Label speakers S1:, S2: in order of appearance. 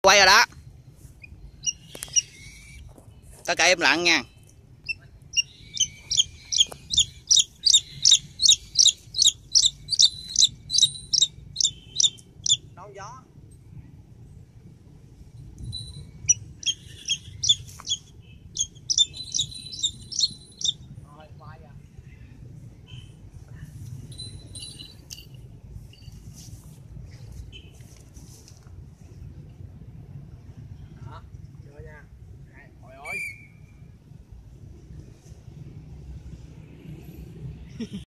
S1: Quay rồi đó. Tất cả im lặng nha. Đón gió. Rồi quay à. Đó, chưa nha. Trời ơi.